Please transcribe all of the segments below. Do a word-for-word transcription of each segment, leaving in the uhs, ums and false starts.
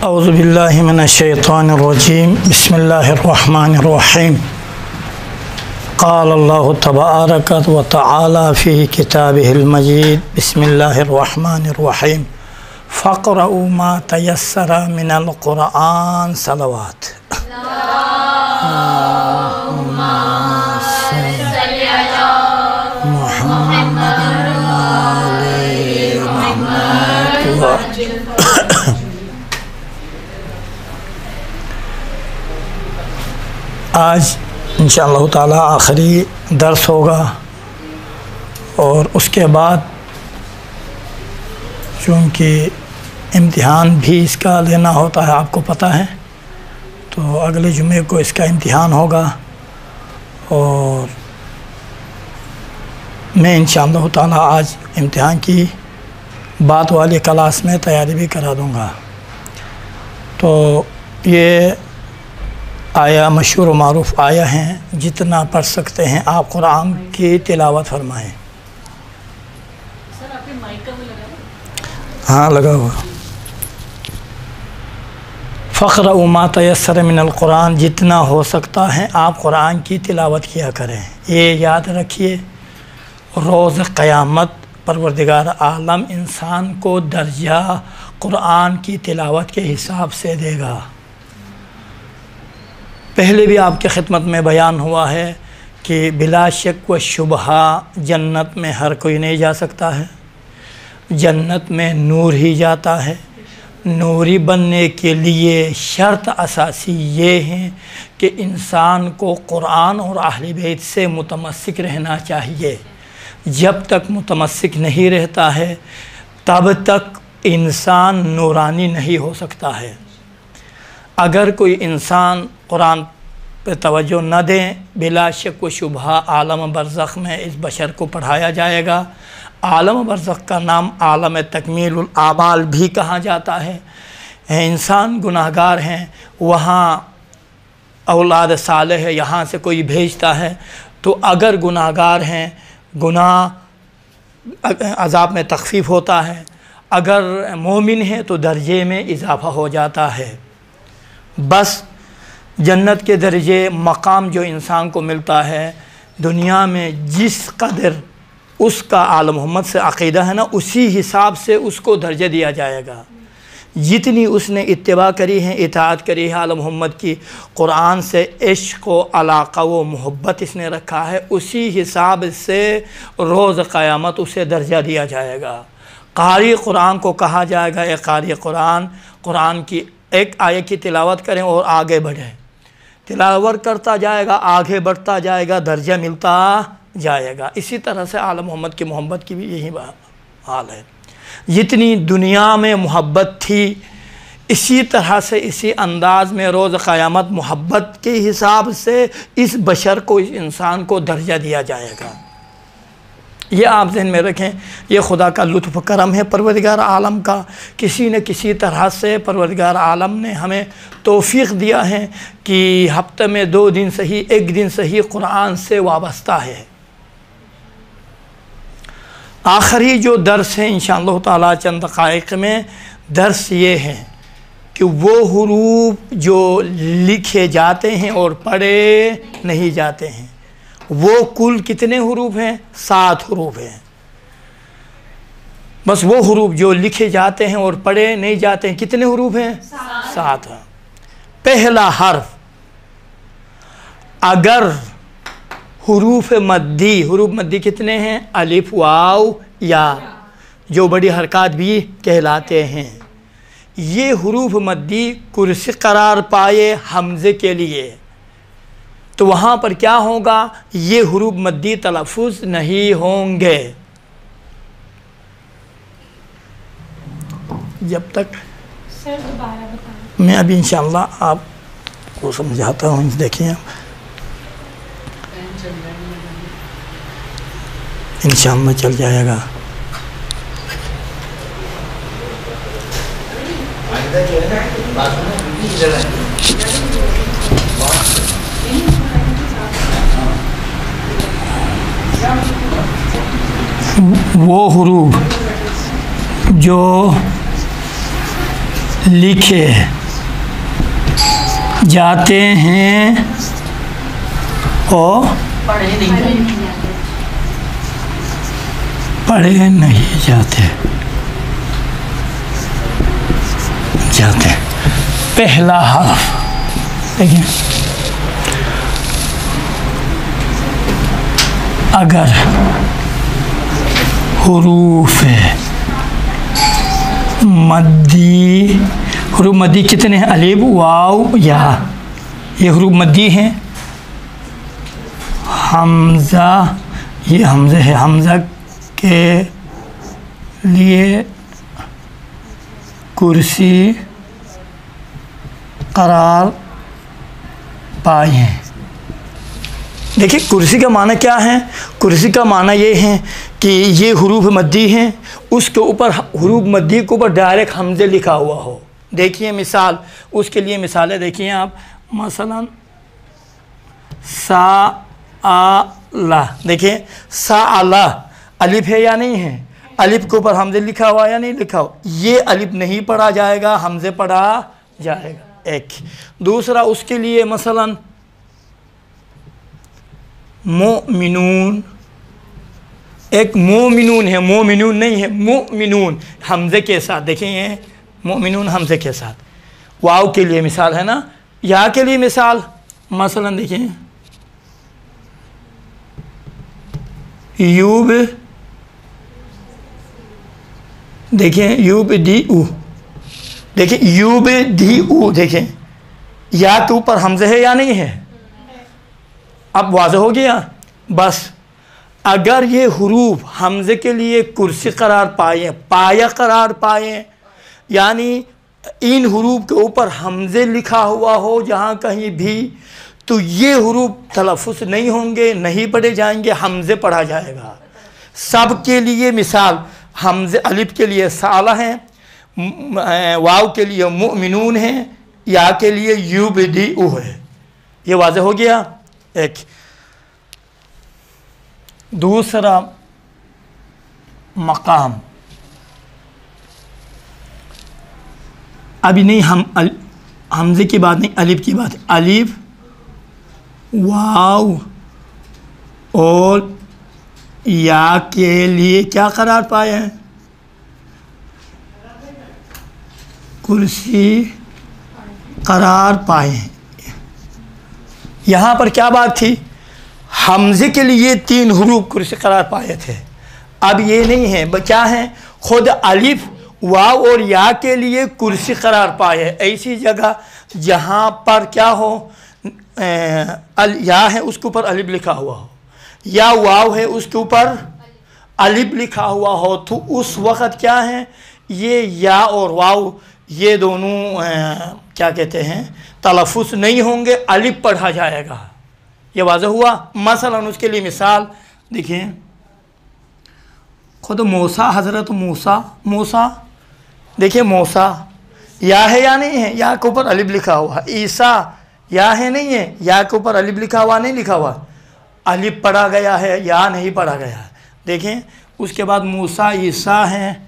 اعوذ باللہ من الشیطان الرجیم بسم اللہ الرحمن الرحیم قال اللہ تبارک و تعالی فی کتابہ المجید بسم اللہ الرحمن الرحیم فاقرؤوا ما تیسر من القرآن صلوات اللہم صلی علی محمد وآل محمد. آج انشاءاللہ تعالی آخری درس ہوگا اور اس کے بعد چونکہ امتحان بھی اس کا لینا ہوتا ہے، آپ کو پتہ ہے، تو اگلے جمعے کو اس کا امتحان ہوگا اور میں انشاءاللہ تعالی آج امتحان کی بات والی کلاس میں تیاری بھی کرا دوں گا. تو یہ آیا مشہور و معروف آیا ہیں، جتنا پڑھ سکتے ہیں آپ قرآن کی تلاوت فرمائیں. سر آپ کے مائک کا بھی لگا ہے؟ ہاں لگا ہوا. فاقرؤوا ما تیسر من القرآن، جتنا ہو سکتا ہے آپ قرآن کی تلاوت کیا کریں. یہ یاد رکھیے، روز قیامت پروردگار عالم انسان کو درجہ قرآن کی تلاوت کے حساب سے دے گا. پہلے بھی آپ کی خدمت میں بیان ہوا ہے کہ بلا شک و شبہ جنت میں ہر کوئی نہیں جا سکتا ہے. جنت میں نور ہی جاتا ہے. نوری بننے کے لیے شرط اساسی یہ ہے کہ انسان کو قرآن اور اہل بیت سے متمسک رہنا چاہیے. جب تک متمسک نہیں رہتا ہے تب تک انسان نورانی نہیں ہو سکتا ہے. اگر کوئی انسان قرآن پہ توجہ نہ دیں، بلا شک و شبہ عالم برزخ میں اس بشر کو پڑھایا جائے گا. عالم برزخ کا نام عالم تکمیل الاعمال بھی کہا جاتا ہے. انسان گناہ گار ہیں، وہاں اولاد صالح ہے، یہاں سے کوئی بھیجتا ہے، تو اگر گناہ گار ہیں گناہ عذاب میں تخفیف ہوتا ہے، اگر مومن ہے تو درجے میں اضافہ ہو جاتا ہے. بس جنت کے درجے مقام جو انسان کو ملتا ہے دنیا میں جس قدر اس کا آل محمد سے عقیدہ ہے نا، اسی حساب سے اس کو درجہ دیا جائے گا. جتنی اس نے اتباع کری ہے، اطاعت کری ہے آل محمد کی، قرآن سے عشق و علاقہ و محبت اس نے رکھا ہے، اسی حساب سے روز قیامت اسے درجہ دیا جائے گا. قاری قرآن کو کہا جائے گا، اے قاری قرآن، قرآن کی ایک آیت کی تلاوت کریں اور آگے بڑھیں. تلاوت کرتا جائے گا، آگے بڑھتا جائے گا، درجہ ملتا جائے گا. اسی طرح سے آل محمد کی محبت کی بھی یہی حال ہے. جتنی دنیا میں محبت تھی، اسی طرح سے اسی انداز میں روز قیامت محبت کے حساب سے اس بشر کو، اس انسان کو درجہ دیا جائے گا. یہ آپ ذہن میں رکھیں، یہ خدا کا لطف کرم ہے پروردگار عالم کا. کسی نہ کسی طرح سے پروردگار عالم نے ہمیں توفیق دیا ہے کہ ہفتے میں دو دن صحیح، ایک دن صحیح قرآن سے وابستہ ہے. آخری جو درس ہے انشاءاللہ تعالی چند دقائق میں، درس یہ ہے کہ وہ حروف جو لکھے جاتے ہیں اور پڑھے نہیں جاتے ہیں، وہ کل کتنے حروف ہیں؟ سات حروف ہیں. بس وہ حروف جو لکھے جاتے ہیں اور پڑھے نہیں جاتے ہیں کتنے حروف ہیں؟ سات ہیں. پہلا حرف اگر حروف مدی، حروف مدی کتنے ہیں؟ الف، واو، یا، جو بڑی حرکات بھی کہلاتے ہیں. یہ حروف مدی کرسی قرار پائے حمزے کے لیے، تو وہاں پر کیا ہوگا؟ یہ حروف مدی تلفظ نہیں ہوں گے. جب تک سر دوبارہ بتائیں. میں ابھی انشاءاللہ آپ کو سمجھاتا ہوں. دیکھیں انشاءاللہ چل جائے گا. وہ حروف جو लिखे जाते हैं और पढ़े नहीं पढ़े नहीं जाते जाते पहला हर्फ देखिए, अगर हुरूफ मद्दी, हुरूफ मद्दी कितने हैं? अलिफ वाव या, ये हुरूफ मद्दी हैं। हमज़ा, ये हमज़ा है, हमज़ा के लिए कुर्सी करार पाए हैं। देखिए कुर्सी का माना क्या है? कुर्सी का माना ये है कि ये हुरूफ मद्दी हैं, उसके ऊपर हुरूफ मद्दी के ऊपर डायरेक्ट हमज़े लिखा हुआ हो। देखिए मिसाल, उसके लिए मिसालें देखिए आप, मसलन सा आ ला, देखिए सा आला अलिफ है या नहीं है? अलिफ के ऊपर हमज़े लिखा हुआ या नहीं लिखा हुआ? ये अलिफ नहीं पढ़ा जाएगा, हमज़े पढ़ा जाएगा। एक दूसरा उसके लिए मसलन मोमिनून, एक मोमिनून है, मोमिनून नहीं है, मोमिनून हमज़े के साथ, देखें ये मोमिनून हमज़े के साथ। वाव के लिए मिसाल है ना, या के लिए मिसाल मसलन देखिए यूब, देखिए यूब दी ऊ, देखिए यूब दी ऊ, देखें या के ऊपर हमज़े है या नहीं है? अब वाज़ेह हो गया। बस अगर ये हुरूफ हमज़े के लिए कुर्सी करार पाए, पाया करार पाए, यानी इन हुरूफ के ऊपर हमज़े लिखा हुआ हो जहाँ कहीं भी, तो ये हुरूफ तलफ़ुज़ नहीं होंगे, नहीं पढ़े जाएंगे, हमज़े पढ़ा जाएगा। सब के लिए मिसाल, हमज़े अलिफ के लिए साला है, वाव के लिए मुमिनून है, या के लिए युबदिउ है। ये वाज़ेह हो गया। एक दूसरा मकाम, अभी नहीं, हम हमज़े की बात नहीं, अलिफ की बात है। अलिफ वाव और या के लिए क्या करार पाए हैं? कुर्सी करार पाए हैं। यहाँ पर क्या बात थी? हमज़े के लिए तीन हुरूफ कुर्सी करार पाए थे। अब ये नहीं है, क्या है? खुद अलिफ वाव और या के लिए कुर्सी करार पाए है। ऐसी जगह जहाँ पर क्या हो, अल या है उसके ऊपर अलिफ लिखा हुआ हो, या वाव है उसके ऊपर अलिफ लिखा हुआ हो, तो उस वक़्त क्या है, ये या और वाव ये दोनों आ, क्या कहते हैं, तलफ़ुज़ नहीं होंगे, अलिफ पढ़ा जाएगा। ये वाज़ेह हुआ। मसलन उसके लिए मिसाल देखिए, खुद मूसा, हज़रत मूसा, मूसा देखिए मूसा या है या नहीं है? या के ऊपर अलिफ लिखा हुआ। ईसा या है नहीं है? या के ऊपर अलिफ लिखा हुआ नहीं लिखा हुआ? अलिफ पढ़ा गया है या नहीं पढ़ा गया है? देखें उसके बाद मूसा ईसा हैं,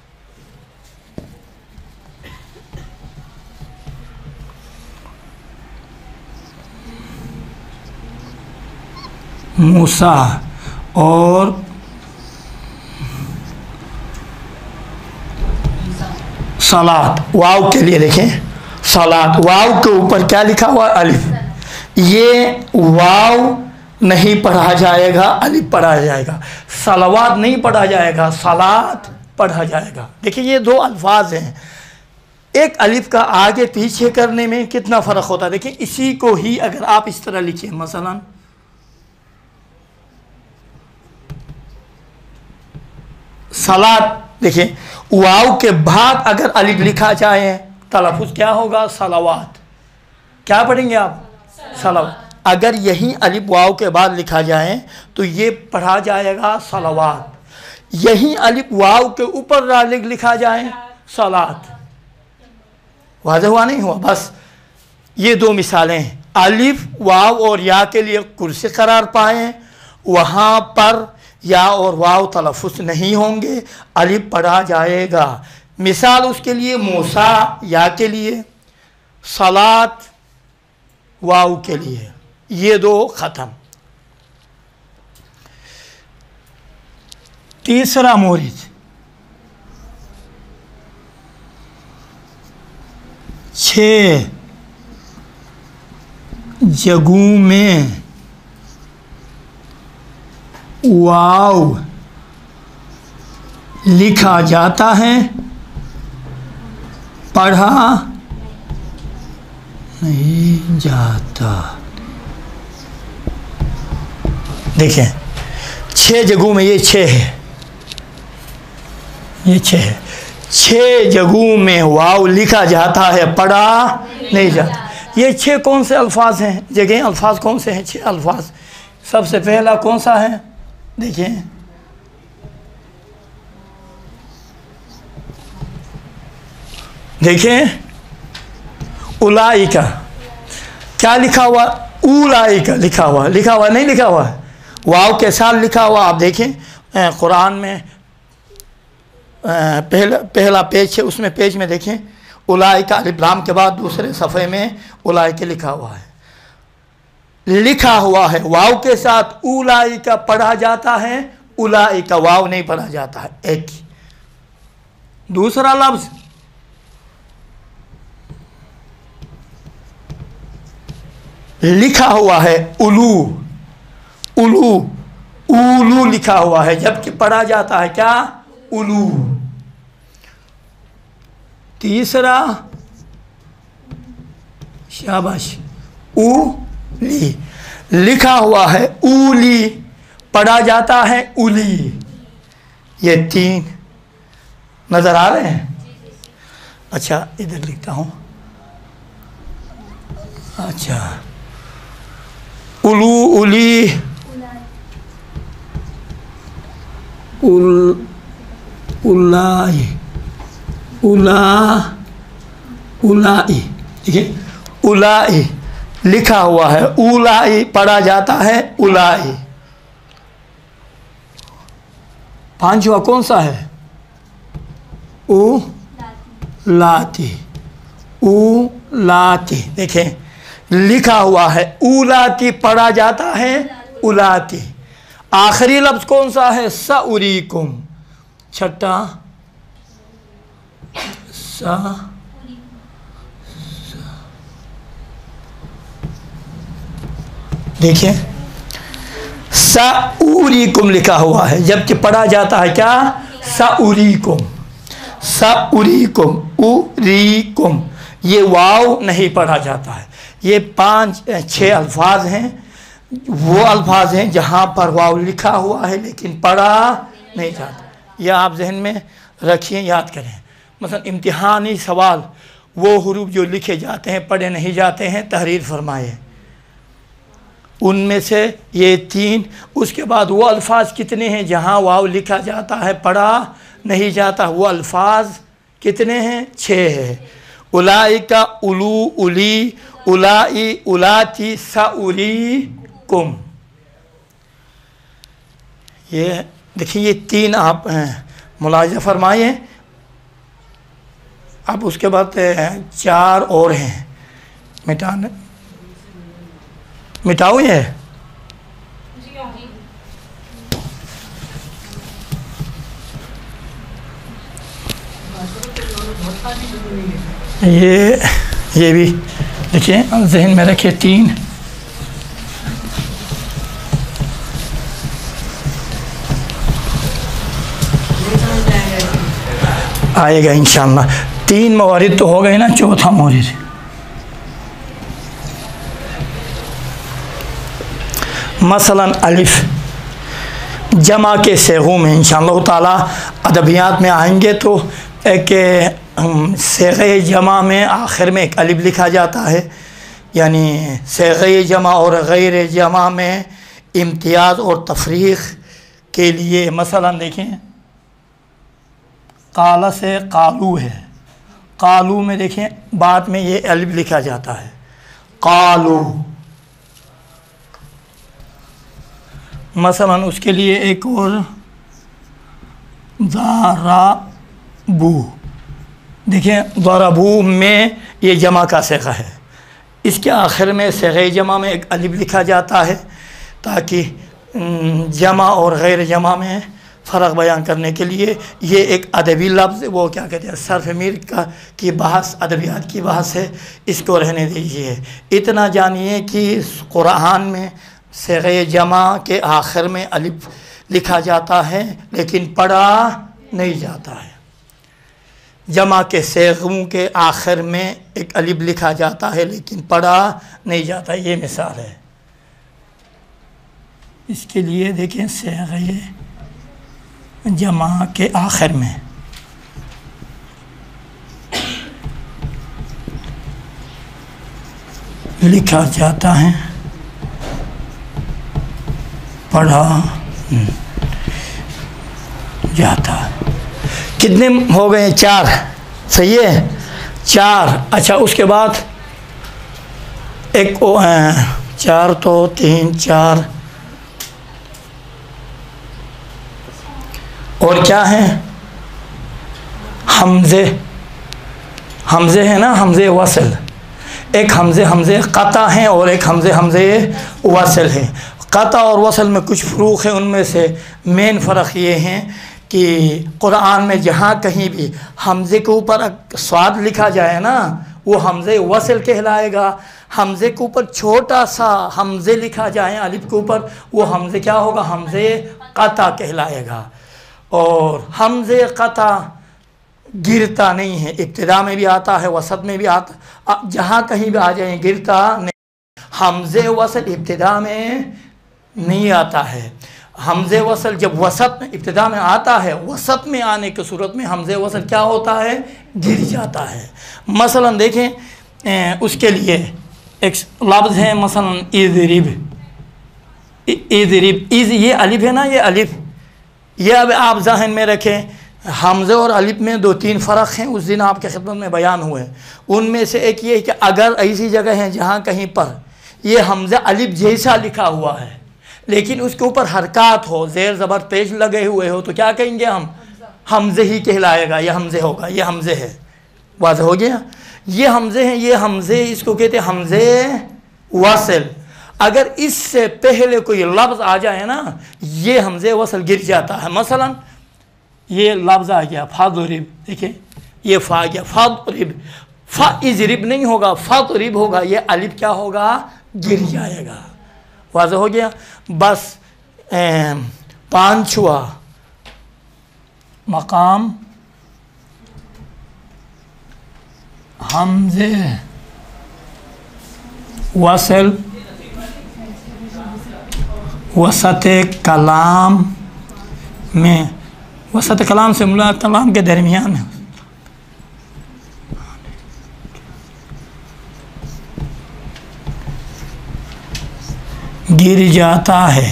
मूसा और सलात, वाव के लिए देखें सलात, वाव के ऊपर क्या लिखा हुआ? अलिफ। ये वाव नहीं पढ़ा जाएगा, अलिफ पढ़ा जाएगा। सलावात नहीं पढ़ा जाएगा, सलात पढ़ा जाएगा। देखिए ये दो अल्फाज हैं, एक अलिफ का आगे पीछे करने में कितना फ़र्क होता है। देखिए इसी को ही अगर आप इस तरह लिखिए, मसलन सलात, देखिए वाव के बाद अगर अलिफ लिखा जाए तलफ़ुज़ क्या होगा? सलावात। क्या पढ़ेंगे आप? सलावात। अगर यही अलिफ वाव के बाद लिखा जाए तो ये पढ़ा जाएगा सलावात। यही अलिफ वाव के ऊपर रालिक लिखा जाए सलात। वाज़ेह हुआ नहीं हुआ? बस ये दो मिसालें हैं। अलिफ वाव और या के लिए कुर्सी करार पाएँ, वहाँ पर या और वाव तलफ़ुज़ नहीं होंगे, अलिफ पढ़ा जाएगा। مثال اس کے لیے موسیٰ یا کے لیے، صلاۃ واو کے لیے، یہ دو ختم۔ تیسرا مورد چھ جگہوں میں واو لکھا جاتا ہے، پڑھا نہیں جاتا۔ دیکھیں چھ جگہوں میں، یہ چھ ہے، یہ چھ ہے، چھ جگہوں میں واو لکھا جاتا ہے، پڑھا نہیں جاتا۔ یہ چھ کون سے الفاظ ہیں؟ جگہیں الفاظ کون سے ہیں؟ چھ الفاظ۔ سب سے پہلا کون سا ہے؟ دیکھیں دیکھیں اولائکا، کیا لکھا ہوا؟ اولائکا لکھا ہوا، لکھا ہوا نہیں لکھا ہوا، واو کے ساتھ لکھا ہوا۔ آپ دیکھیں قرآن میں پہلا پہلا پیج ہے، اس میں پیج میں دیکھیں اولائکا الف لام کے بعد دوسرے صفحے میں اولائکا لکھا ہوا ہے، لکھا ہوا ہے واو کے ساتھ۔ اولائکا پڑھا جاتا ہے، اولائکا واو نہیں پڑھا جاتا ہے، ایک۔ دوسرا لفظ لکھا ہوا ہے اولو، اولو، اولو لکھا ہوا ہے، جبکہ پڑھا جاتا ہے کیا؟ اولو۔ تیسرا شاباش اولی، لکھا ہوا ہے اولی، پڑھا جاتا ہے اولی۔ یہ تین نظر آ رہے ہیں؟ اچھا ادھر لکھتا ہوں، اچھا اولو، اولی، اولائی، اولا، اولائی، ٹھیک ہے، اولائی لکھا ہوا ہے، اولائی پڑھا جاتا ہے اولائی۔ پانچواں کون سا ہے؟ او لاتی، او لاتی، دیکھیں لکھا ہوا ہے اولاتی، پڑھا جاتا ہے اولاتی۔ آخری لفظ کون سا ہے؟ سأریکم، چھٹا سا، دیکھیں سأریکم لکھا ہوا ہے، جبکہ پڑھا جاتا ہے کیا؟ سأریکم، سأریکم، اریکم، یہ واو نہیں پڑھا جاتا ہے۔ یہ پانچ چھ الفاظ ہیں، وہ الفاظ ہیں جہاں پر واو لکھا ہوا ہے لیکن پڑھا نہیں جاتا۔ یہ آپ ذہن میں رکھیں، یاد کریں۔ مثلا امتحانی سوال، وہ حروف جو لکھے جاتے ہیں پڑھے نہیں جاتے ہیں، تحریر فرمائے ان میں سے یہ تین۔ اس کے بعد وہ الفاظ کتنے ہیں جہاں واو لکھا جاتا ہے پڑھا نہیں جاتا؟ وہ الفاظ کتنے ہیں؟ چھ ہے۔ اولائکا، اولو، اولی، اولائی، اولاتی، سأریکم۔ یہ دیکھیں یہ تین آپ ملاحظہ فرمائیں۔ اب اس کے بعد چار اور ہیں، مٹانا مٹاؤ یہ یہ یہ بھی دیکھیں ذہن میں رکھے، تین آئے گا انشاءاللہ۔ تین موارد تو ہو گئے نا، چوتھا مورد مثلا الف جمع کے صیغوں میں انشاءاللہ تعالی ادبیات میں آئیں گے تو ایک صیغہ جمع میں آخر میں ایک الف لکھا جاتا ہے، یعنی صیغہ جمع اور غیر جمع میں امتیاز اور تفریق کے لیے۔ مثلا دیکھیں قال سے قالو ہے، قالو میں دیکھیں بعد میں یہ الف لکھا جاتا ہے، قالو۔ مثلا اس کے لیے ایک اور ضربو، دیکھیں ضربو میں یہ جمع کا صیغہ ہے، اس کے آخر میں صیغہ جمع میں ایک الف لکھا جاتا ہے تاکہ جمع اور غیر جمع میں فرق بیان کرنے کے لیے۔ یہ ایک ادبی لفظ، وہ کیا کہتے ہیں، صرف میر کا کی بحث، ادبیات کی بحث ہے، اس کو رہنے دیجیے۔ اتنا جانیے کہ قرآن میں صیغہ جمع کے آخر میں الف لکھا جاتا ہے لیکن پڑھا نہیں جاتا ہے۔ جمع کے صیغوں کے آخر میں ایک الف لکھا جاتا ہے لیکن پڑھا نہیں جاتا، یہ مثال ہے۔ اس کے لیے دیکھیں صیغہ جمع کے آخر میں لکھا جاتا ہے، پڑھا جاتا ہے۔ کتنے ہو گئے؟ چار، صحیح ہے، چار۔ اچھا اس کے بعد ایک چار تو تین چار اور کیا ہیں؟ حمزے، حمزے ہیں نا، حمزے وصل، ایک حمزے حمزے قطع ہیں اور ایک حمزے حمزے وصل ہیں۔ قطع اور وصل میں کچھ فروق ہیں، ان میں سے مین فرق یہ ہیں کہ قرآن میں جہاں کہیں بھی حمزے کے اوپر صاد لکھا جائے نا وہ حمزے وصل کہلائے گا، حمزے کے اوپر چھوٹا سا حمزے لکھا جائے الف کے اوپر وہ حمزے کیا ہوگا؟ حمزے قطع کہلائے گا۔ اور حمزے قطع گرتا نہیں ہے، ابتدا میں بھی آتا ہے، وسط میں بھی آتا، جہاں کہیں بھی آ جائیں گرتا نہیں۔ حمزے وصل ابتدا میں نہیں آتا ہے، حمزے وصل جب وسط میں ابتدا میں آتا ہے، وسط میں آنے کی صورت میں حمزے وصل کیا ہوتا ہے؟ گر جاتا ہے۔ مثلا دیکھیں اس کے لیے ایک لفظ ہے، مثلا اضرب، اضرب، از یہ الف ہے نا، یہ الف، یہ اب آپ ذہن میں رکھیں، حمزے اور الف میں دو تین فرق ہیں، اس دن آپ کے خدمت میں بیان ہوئے۔ ان میں سے ایک یہ ہے کہ اگر ایسی جگہ ہیں جہاں کہیں پر یہ حمزہ الف جیسا لکھا ہوا ہے لیکن اس کے اوپر حرکات ہو، زیر زبر پیش لگے ہوئے ہو، تو کیا کہیں گے ہم؟ حمزے ہی کہلائے گا، یہ حمزے ہوگا، یہ حمزے ہے۔ واضح ہو گیا؟ یہ حمزے ہیں، یہ حمزے اس کو کہتے ہیں حمزے وصل۔ اگر اس سے پہلے کوئی لفظ آ جائے نا یہ حمزے وصل گر جاتا ہے۔ مثلا یہ لفظ آ گیا فاضرب، دیکھیں یہ فا گیا فاضرب، فا اضرب نہیں ہوگا، فاضرب ہوگا، یہ الف کیا ہوگا؟ گر جائے گا۔ واضح ہو گیا؟ بس پانچواں مقام حمزے وصل وسط کلام میں، وسط کلام سے مراد کلام کے درمیان ہے، گر جاتا ہے۔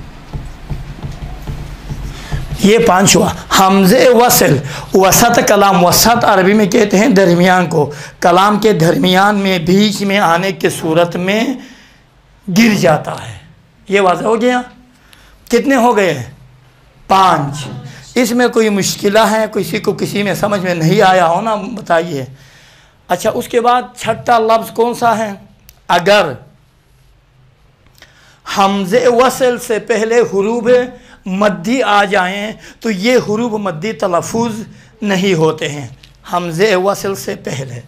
یہ پانچواں حمزے وصل وسط کلام، وسط عربی میں کہتے ہیں درمیان کو، کلام کے درمیان میں بیچ میں آنے کی صورت میں گر جاتا ہے۔ یہ واضح ہو گیا؟ کتنے ہو گئے؟ پانچ۔ اس میں کوئی مشکلہ ہے، کسی کو کسی میں سمجھ میں نہیں آیا ہو نا بتائیے۔ اچھا اس کے بعد چھٹا لفظ کون سا ہے؟ اگر حمزے وصل سے پہلے حروف مدی آ جائیں تو یہ حروف مدی تلفظ نہیں ہوتے ہیں حمزے وصل سے پہلے۔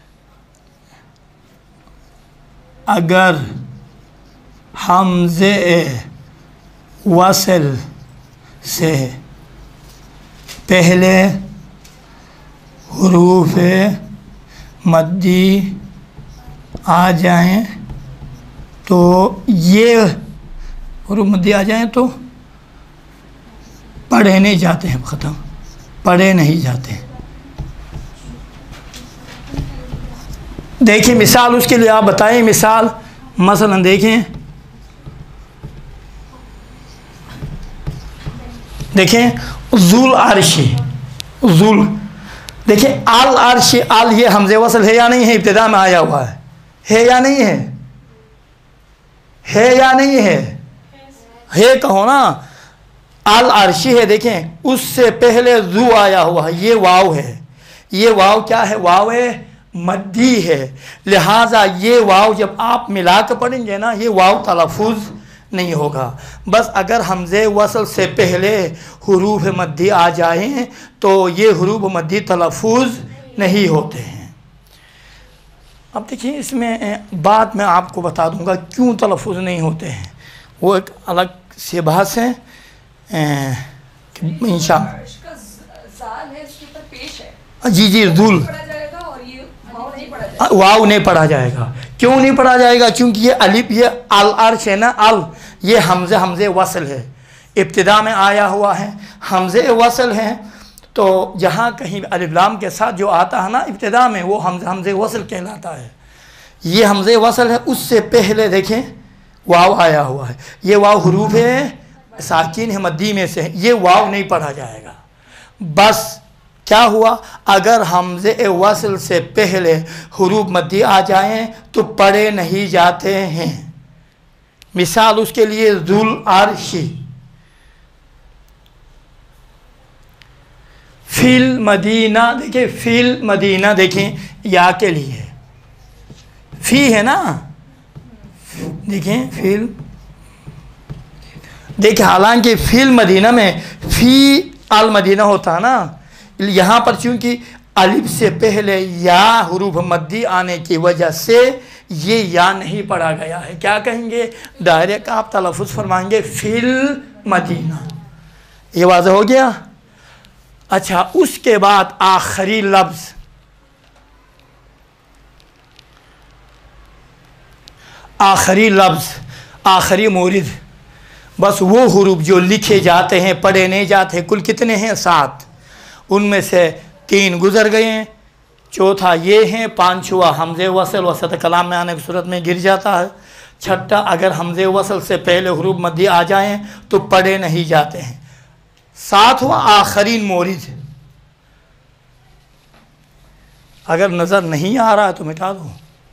اگر حمزے وصل سے پہلے حروف مدی آ جائیں تو یہ حروف مدی آ جائیں تو پڑھے نہیں جاتے ہیں، ختم، پڑھے نہیں جاتے ہیں۔ دیکھیں مثال اس کے لیے آپ بتائیں، مثال مثلا دیکھیں دیکھیں ذل عرشی، ذل، دیکھیں آل عرشی، آل یہ حمزے وصل ہے یا نہیں ہے؟ ابتدا میں آیا ہوا ہے، ہے یا نہیں ہے؟ ہے یا نہیں ہے؟ ہے کہو نا، آل عرشی ہے، دیکھیں اس سے پہلے ذو آیا ہوا ہے، یہ واو ہے، یہ واو کیا ہے؟ واو مدی ہے، لہٰذا یہ واو جب آپ ملا کے پڑھیں گے نا یہ واو تلفظ نہیں ہوگا۔ بس اگر حمزے وصل سے پہلے حروف مدی آ جائیں تو یہ حروف مدی تلفظ نہیں ہوتے ہیں۔ اب دیکھیے اس میں بعد میں آپ کو بتا دوں گا کیوں تلفظ نہیں ہوتے ہیں، وہ ایک الگ سے بحث ہے انشاءاللہ۔ جی جی ذل واو نہیں پڑھا جائے گا۔ کیوں نہیں پڑھا جائے گا؟ کیونکہ یہ الف یہ العرش ہے نا، ال یہ حمزے حمزے وصل ہے، ابتدا میں آیا ہوا ہے، حمزے وصل ہیں، تو جہاں کہیں الف لام کے ساتھ جو آتا ہے نا ابتدا میں وہ حمزے حمزے وصل کہلاتا ہے۔ یہ حمزے وصل ہے، اس سے پہلے دیکھیں واو آیا ہوا ہے، یہ واو حروف ساکن ہے مدی میں سے، یہ واو نہیں پڑھا جائے گا۔ بس کیا ہوا؟ اگر حمزے وصل سے پہلے حروف مدی آ جائیں تو پڑھے نہیں جاتے ہیں۔ مثال اس کے لیے ذل عرشی، فی المدینہ، دیکھیں فی المدینہ، دیکھیں یا کے لیے فی ہے نا، دیکھیں فی، دیکھیں حالانکہ فی المدینہ میں فی المدینہ ہوتا ہے نا، یہاں پر چونکہ الف سے پہلے یا حروف مدی آنے کی وجہ سے یہ یا نہیں پڑھا گیا ہے۔ کیا کہیں گے؟ ڈائریکٹ آپ تلفظ فرمائیں گے فی المدینہ۔ یہ واضح ہو گیا؟ اچھا، اس کے بعد آخری لفظ، آخری لفظ آخری مورد، بس وہ حروف جو لکھے جاتے ہیں پڑھے نہیں جاتے، کل کتنے ہیں؟ سات، ان میں سے تین گزر گئے ہیں، چوتھا یہ ہیں، پانچواں حمزے وصل وسط کلام میں آنے کی صورت میں گر جاتا ہے، چھٹا اگر حمزے وصل سے پہلے حروف مدی آ جائیں تو پڑھے نہیں جاتے ہیں، ساتواں آخرین مورد۔ اگر نظر نہیں آ رہا ہے تو مٹا دو،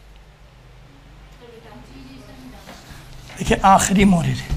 دیکھیں آخری مورد ہے۔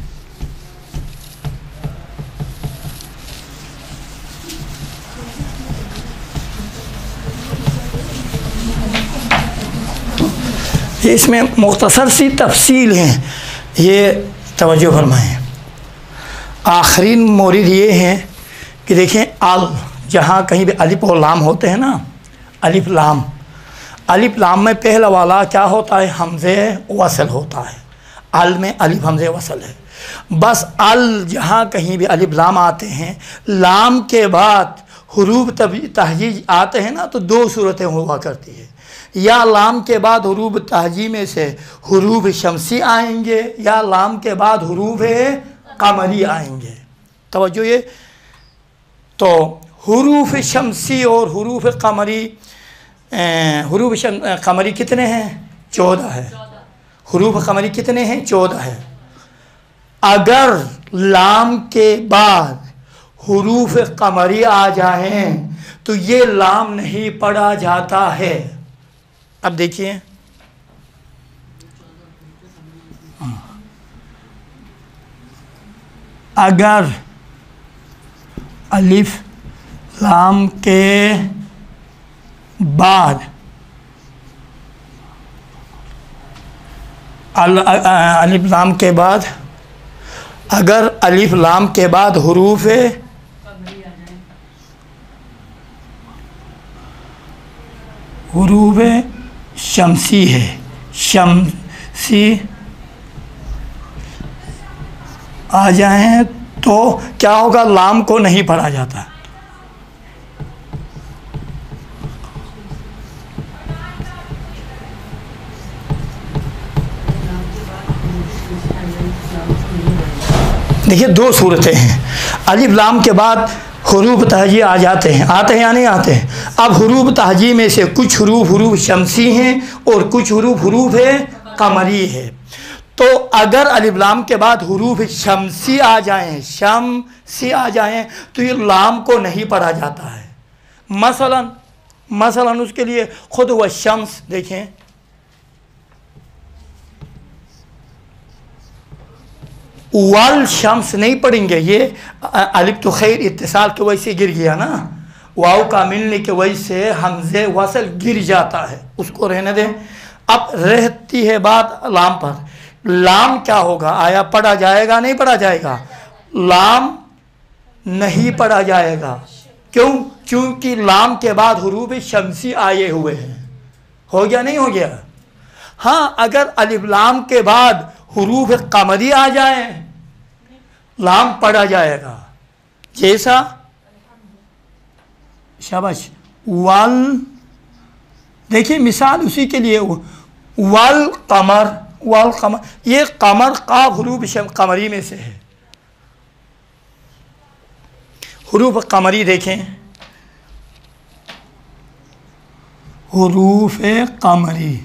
اس میں مختصر سی تفصیل ہیں، یہ توجہ فرمائیں۔ آخرین مورد یہ ہیں کہ دیکھیں ال، جہاں کہیں بھی الف اور لام ہوتے ہیں نا، الف لام، الف لام میں پہلا والا کیا ہوتا ہے؟ حمزے وصل ہوتا ہے، ال میں الف حمزے وصل ہے۔ بس ال جہاں کہیں بھی الف لام آتے ہیں، لام کے بعد حروف تہجیج آتے ہیں نا تو دو صورتیں ہوا کرتی ہے، یا لام کے بعد حروف تہجی میں سے حروف شمسی آئیں گے، یا لام کے بعد حروف قمری آئیں گے۔ توجہ، یہ تو حروف شمسی اور حروف قمری، حروف قمری کتنے ہیں؟ چودہ ہے۔ حروف قمری کتنے ہیں؟ چودہ ہے۔ اگر لام کے بعد حروف قمری آ جائیں تو یہ لام نہیں پڑھا جاتا ہے۔ اب دیکھیے، اگر الف لام کے بعد الف لام کے بعد اگر الف لام کے بعد حروف حروف شمسی ہے، شمسی آ جائیں تو کیا ہوگا؟ لام کو نہیں پڑھا جاتا۔ دیکھیے دو صورتیں ہیں، الف لام کے بعد حروف تہجی آ جاتے ہیں، آتے ہیں یا نہیں آتے ہیں؟ اب حروف تہجی میں سے کچھ حروف حروف شمسی ہیں اور کچھ حروف حروف قمری ہے، تو اگر الف لام کے بعد حروف شمسی آ جائیں شمسی آ جائیں تو یہ لام کو نہیں پڑھا جاتا ہے۔ مثلا مثلا اس کے لیے خود وہ شمس، دیکھیں وال شمس نہیں پڑھیں گے، یہ الف تو خیر اتصال کی وجہ سے گر گیا نا، واو کا ملنے کی وجہ سے حمزے وصل گر جاتا ہے، اس کو رہنے دیں۔ اب رہتی ہے بات لام پر، لام کیا ہوگا؟ آیا پڑھا جائے گا نہیں پڑھا جائے گا؟ لام نہیں پڑھا جائے گا، کیوں؟ چونکہ لام کے بعد حروف شمسی آئے ہوئے ہیں۔ ہو گیا نہیں ہو گیا؟ ہاں اگر الف لام کے بعد حروف قمری آ جائیں لام پڑھا جائے گا، جیسا شاباش وال، دیکھیں مثال اسی کے لیے، والقمر، والقمر، یہ قمر قاف حروف قمری میں سے ہے۔ حروف قمری دیکھیں، حروف قمری،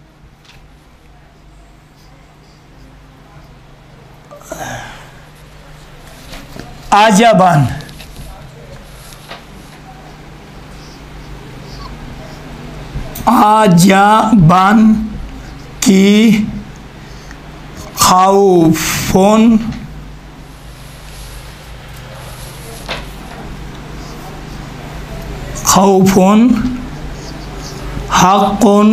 عجباً، عجباً کی، خوفن، خوفن، حقن،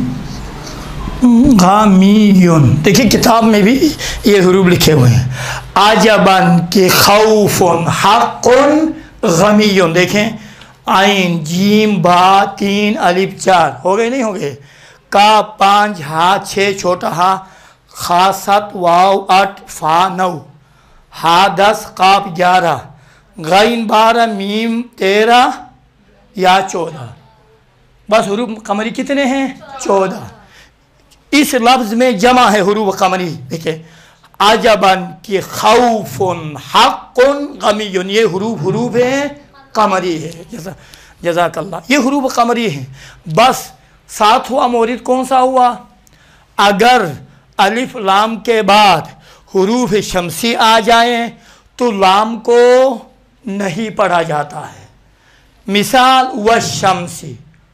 غمیون۔ دیکھیں کتاب میں بھی یہ حروف لکھے ہوئے ہیں، عجباً کی، خوفن، حقن، غمیون۔ دیکھیں عین، جیم، با، تین، الف، چار، ہو گئے نہیں ہو گئے؟ کا پانچ، ہا چھ چھوٹا ہا، خا سات، واو آٹھ، فا نو، ہا دس، قاف گیارہ، غین بارہ، میم تیرہ یا چودہ۔ بس حروف قمری کتنے ہیں؟ چودہ۔ اس لفظ میں جمع ہے حروف قمری، دیکھیں عجباً کی، خوفن، حقن، غمیون، یہ حروف حروف ہیں قمری ہے۔ جزا جزاک اللہ، یہ حروف قمری ہیں۔ بس ساتواں مورد کون سا ہوا؟ اگر الف لام کے بعد حروف شمسی آ جائیں تو لام کو نہیں پڑھا جاتا ہے۔ مثال والشمسی،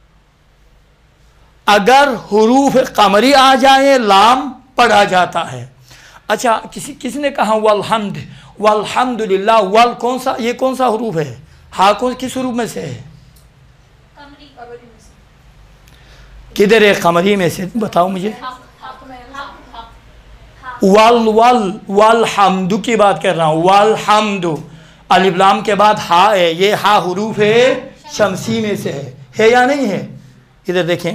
اگر حروف قمری آ جائیں لام پڑھا جاتا ہے۔ اچھا کسی کس نے کہا والحمد، والحمدللہ، وال کون سا، یہ کون سا حروف ہے؟ ہاں کون کس حروف میں سے ہے؟ کدھر ہے قمری میں سے؟ بتاؤ مجھے۔ وال وال والحمد کی بات کر رہا ہوں، والحمد، الف لام کے بعد ہا ہے، یہ ہا حروف ہے شمسی میں سے ہے، ہے یا نہیں ہے؟ ادھر دیکھیں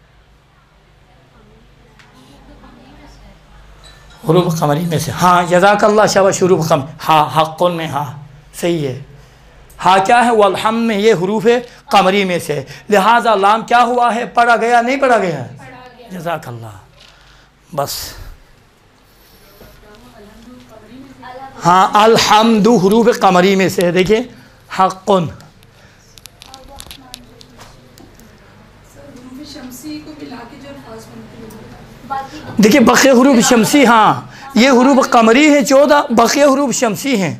حروف قمری میں سے، ہاں جزاک اللہ شاباش، حروف قمری، ہاں حقن میں ہاں صحیح ہے۔ ہاں کیا ہے؟ والحم میں، یہ حروف قمری میں سے، لہذا لام کیا ہوا ہے؟ پڑھا گیا نہیں پڑھا گیا؟ جزاک اللہ۔ بس ہاں الحمد حروف قمری میں سے ہے، دیکھیں حقن، دیکھیں بقیہ حروف شمسی، ہاں یہ حروف قمری ہیں چودہ، بقیہ حروف شمسی ہیں۔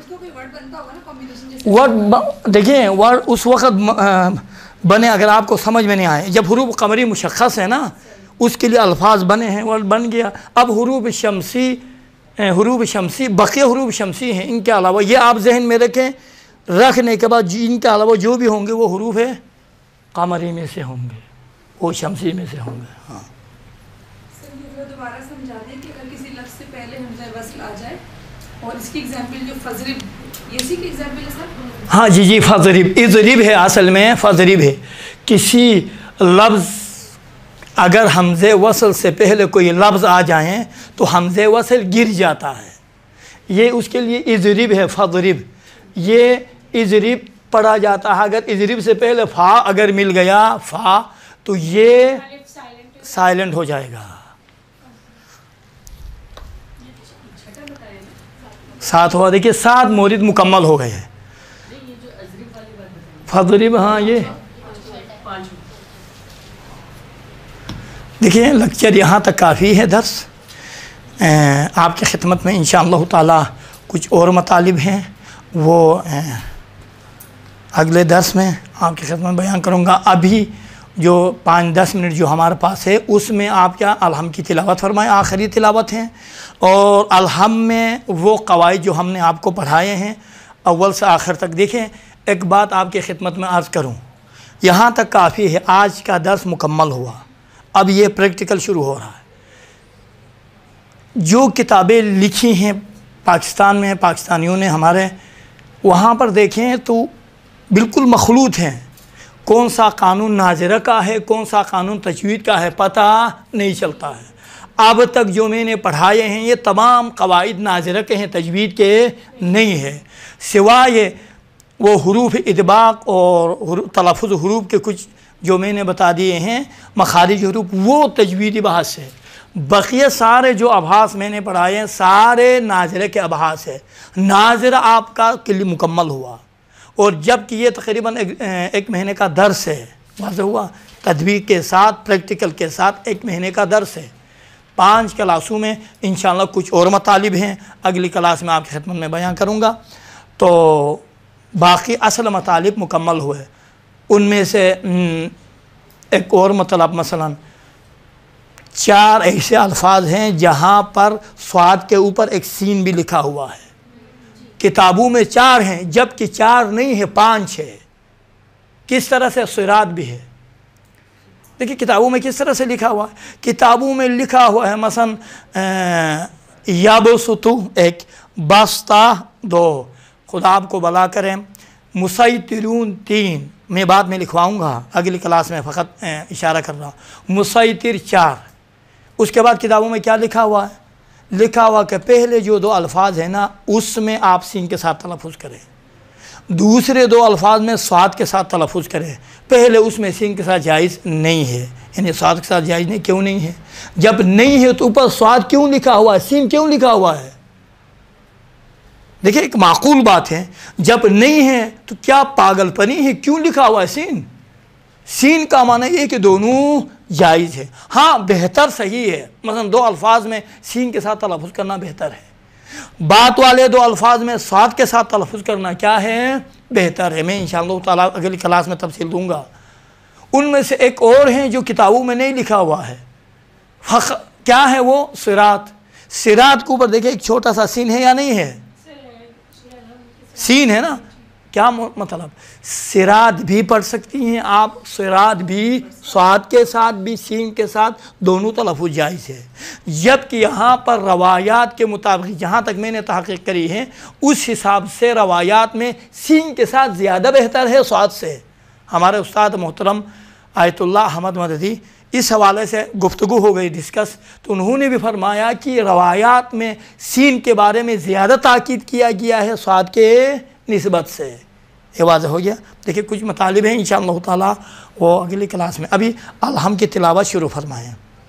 ورڈ دیکھیں ورڈ اس وقت بنے اگر آپ کو سمجھ میں نہیں آئے، جب حروف قمری مشخص ہے نا اس کے لیے الفاظ بنے ہیں، ورڈ بن گیا۔ اب حروف شمسی، حروف شمسی بقیہ حروف شمسی ہیں، ان کے علاوہ یہ آپ ذہن میں رکھیں، رکھنے کے بعد ان کے علاوہ جو بھی ہوں گے وہ حروف قمری میں سے ہوں گے، وہ شمسی میں سے ہوں گے۔ ہاں دوبارہ سمجھا دیں کہ اگر کسی لفظ سے پہلے حمزہ وصل آ جائے، اور اس کی ایگزامپل جو فضرب، یہ اسی کی ایگزامپل ہے سر؟ ہاں جی جی فضرب، اضرب ہے اصل میں، فضرب ہے۔ کسی لفظ اگر حمزے وصل سے پہلے کوئی لفظ آ جائیں تو حمزے وصل گر جاتا ہے، یہ اس کے لیے اضرب ہے، فضرب، یہ اضرب پڑھا جاتا ہے۔ اگر اضرب سے پہلے فا اگر مل گیا، فا، تو یہ سائلنٹ ہو جائے گا۔ سات ہوا، دیکھیے سات مورد مکمل ہو گئے ہیں۔ فضرب، ہاں یہ دیکھیے لیکچر یہاں تک کافی ہے۔ درس آپ کی خدمت میں انشاءاللہ تعالی کچھ اور مطالب ہیں، وہ اگلے درس میں آپ کی خدمت میں بیان کروں گا۔ ابھی جو پانچ دس منٹ جو ہمارے پاس ہے اس میں آپ کیا الحم کی تلاوت فرمائیں، آخری تلاوت ہیں، اور الحم میں وہ قواعد جو ہم نے آپ کو پڑھائے ہیں اول سے آخر تک۔ دیکھیں ایک بات آپ کی خدمت میں عرض کروں، یہاں تک کافی ہے، آج کا درس مکمل ہوا، اب یہ پریکٹیکل شروع ہو رہا ہے۔ جو کتابیں لکھی ہیں پاکستان میں، پاکستانیوں نے ہمارے، وہاں پر دیکھیں تو بالکل مخلوط ہیں، کون سا قانون ناظرہ کا ہے، کون سا قانون تجوید کا ہے، پتہ نہیں چلتا ہے۔ اب تک جو میں نے پڑھائے ہیں یہ تمام قواعد ناظرہ کے ہیں، تجوید کے نہیں ہے، سوائے وہ حروف اطباق اور تلفظ حروف کے کچھ جو میں نے بتا دیے ہیں مخارج حروف، وہ تجویدی بحث ہے۔ بقیہ سارے جو ابحاث میں نے پڑھائے ہیں سارے ناظرہ کے ابحاث ہے۔ ناظرہ آپ کا کلی مکمل ہوا، اور جب کہ یہ تقریباً ایک مہینے کا درس ہے، واضح ہوا، تطبیق کے ساتھ پریکٹیکل کے ساتھ ایک مہینے کا درس ہے۔ پانچ کلاسوں میں انشاءاللہ کچھ اور مطالب ہیں، اگلی کلاس میں آپ کی خدمت میں بیان کروں گا، تو باقی اصل مطالب مکمل ہوئے۔ ان میں سے ایک اور مطلب مثلا چار ایسے الفاظ ہیں جہاں پر صاد کے اوپر ایک سین بھی لکھا ہوا ہے، کتابوں میں چار ہیں، جبکہ چار نہیں ہے، پانچ ہے۔ کس طرح سے؟ صراط بھی ہے، دیکھیں کتابوں میں کس طرح سے لکھا ہوا ہے، کتابوں میں لکھا ہوا ہے مثلا یابسطو ایک، بسطہ دو، خدا آپ کو بلا کریں، مسیطرون تین، میں بعد میں لکھواؤں گا اگلی کلاس میں، فقط اشارہ کر رہا ہوں، مسیطر چار۔ اس کے بعد کتابوں میں کیا لکھا ہوا ہے؟ لکھا ہوا کہ پہلے جو دو الفاظ ہیں نا اس میں آپ سین کے ساتھ تلفظ کریں، دوسرے دو الفاظ میں صاد کے ساتھ تلفظ کریں، پہلے اس میں سین کے ساتھ جائز نہیں ہے، یعنی صاد کے ساتھ جائز نہیں، کیوں نہیں ہے؟ جب نہیں ہے تو اوپر صاد کیوں لکھا ہوا ہے، سین کیوں لکھا ہوا ہے؟ دیکھیں ایک معقول بات ہے، جب نہیں ہے تو کیا پاگل پنی ہے، کیوں لکھا ہوا ہے سین؟ سین کا معنی یہ کہ دونوں جائز ہے، ہاں بہتر صحیح ہے، مثلا دو الفاظ میں سین کے ساتھ تلفظ کرنا بہتر ہے، بات والے دو الفاظ میں صاد کے ساتھ تلفظ کرنا کیا ہے؟ بہتر ہے۔ میں انشاءاللہ تعالیٰ اگلی کلاس میں تفصیل دوں گا۔ ان میں سے ایک اور ہیں جو کتابوں میں نہیں لکھا ہوا ہے، کیا ہے وہ؟ صراط۔ صراط کے اوپر دیکھیں ایک چھوٹا سا سین ہے یا نہیں ہے؟ سین ہے نا، کیا مطلب؟ صراط بھی پڑھ سکتی ہیں آپ، صراط بھی صاد کے ساتھ بھی سین کے ساتھ دونوں تلفظ جائز ہے، جبکہ یہاں پر روایات کے مطابق جہاں تک میں نے تحقیق کری ہے اس حساب سے روایات میں سین کے ساتھ زیادہ بہتر ہے صاد سے۔ ہمارے استاد محترم آیت اللہ احمد مددی اس حوالے سے گفتگو ہو گئی ڈسکس، تو انہوں نے بھی فرمایا کہ روایات میں سین کے بارے میں زیادہ تاکید کیا گیا ہے صاد کے نسبت سے۔ یہ واضح ہو گیا۔ دیکھیں کچھ مطالب ہیں انشاءاللہ تعالیٰ وہ اگلی کلاس میں، ابھی الحم کی تلاوت شروع فرمائیں،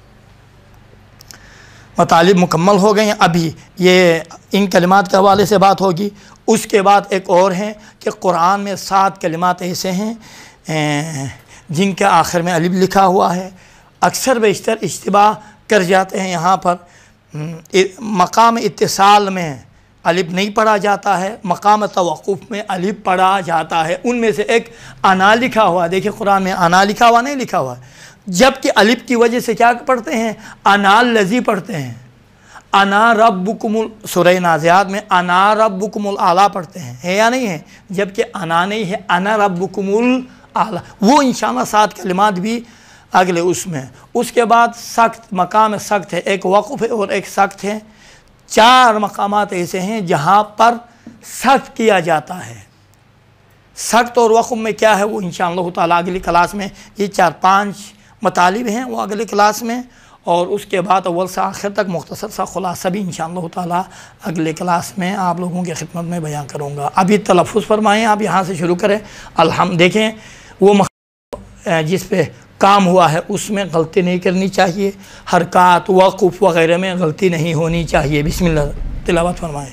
مطالب مکمل ہو گئے ہیں، ابھی یہ ان کلمات کے حوالے سے بات ہوگی۔ اس کے بعد ایک اور ہیں کہ قرآن میں سات کلمات ایسے ہیں جن کے آخر میں الف لکھا ہوا ہے، اکثر بیشتر اشتباہ کر جاتے ہیں، یہاں پر مقام اتصال میں الف نہیں پڑھا جاتا ہے، مقام توقف میں الف پڑھا جاتا ہے۔ ان میں سے ایک انا لکھا ہوا، دیکھیں قرآن میں انا لکھا ہوا نہیں لکھا ہوا، جبکہ الف کی وجہ سے کیا پڑھتے ہیں؟ انا الذی پڑھتے ہیں، انا ربکم، سورہ نازعات میں انا ربکم الاعلیٰ پڑھتے ہیں، ہے یا نہیں ہے؟ جبکہ انا نہیں ہے، انا ربکم الاعلیٰ۔ وہ انشاءاللہ سات کلمات بھی اگلے اس میں۔ اس کے بعد سخت، مقام سخت ہے، ایک وقف ہے اور ایک سخت ہے۔ چار مقامات ایسے ہیں جہاں پر سخت کیا جاتا ہے۔ سخت اور وقف میں کیا ہے وہ انشاءاللہ تعالیٰ اگلی کلاس میں، یہ چار پانچ مطالب ہیں وہ اگلی کلاس میں، اور اس کے بعد اول سے آخر تک مختصر سا خلاصہ بھی انشاءاللہ تعالیٰ اگلے کلاس میں آپ لوگوں کی خدمت میں بیان کروں گا۔ ابھی تلفظ فرمائیں، آپ یہاں سے شروع کریں۔ الحمد دیکھیں وہ جس پہ کام ہوا ہے اس میں غلطی نہیں کرنی چاہیے، حرکات وقف وغیرہ میں غلطی نہیں ہونی چاہیے۔ بسم اللہ تلاوت فرمائیں۔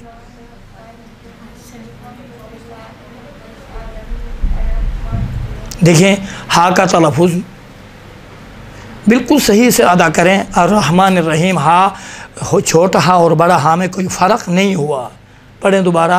دیکھیں ہا کا تلفظ بالکل صحیح سے ادا کریں، الرحمن الرحیم، ہا چھوٹا ہا اور بڑا ہا میں کوئی فرق نہیں ہوا۔ پڑھیں دوبارہ،